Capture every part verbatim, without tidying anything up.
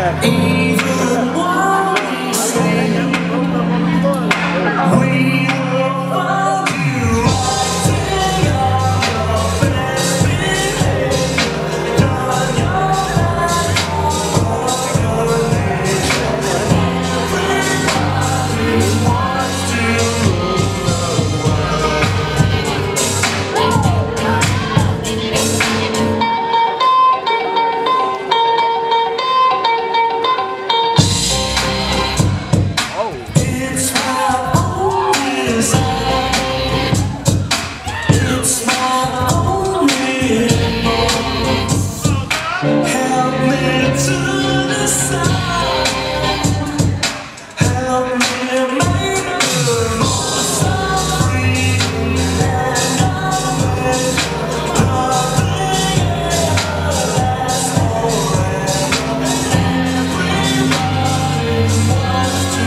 Even while we sleep, we will find you acting on your best behavior. Done your best organization. Everybody wants to rule the world. It's my only desire. It's my only hope. Help me to decide. Help me make the most of freedom and knowledge. Nothing ever lasts forever. Everybody wants to.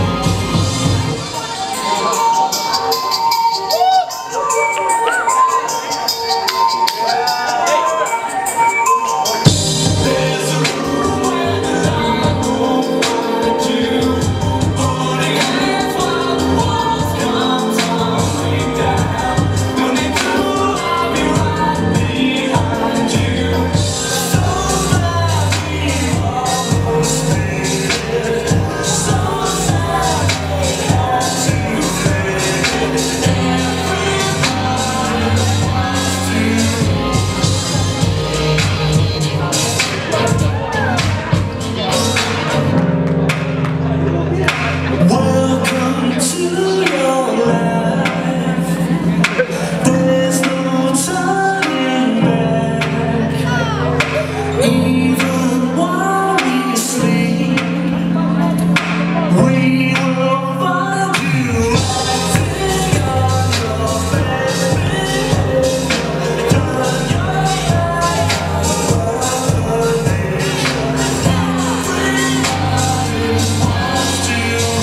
There's a room where the light won't find you. Holding hands while the walls come tumbling down. Don't need to I'll be right behind you. So glad we almost made it. So sad we had to fade it. Everybody wants to. Welcome to your life. There's no turning back. Even while we sleep, we will find you acting on your best behavior. Done your best organization. Everybody wants to.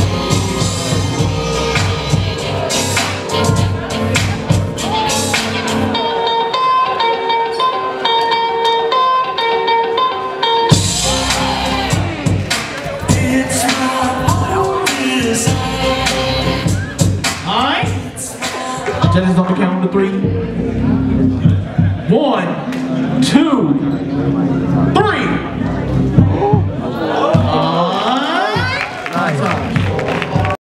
It's my only desire. Alright? Judges on the count of three. One, two, three. Alright. Nice.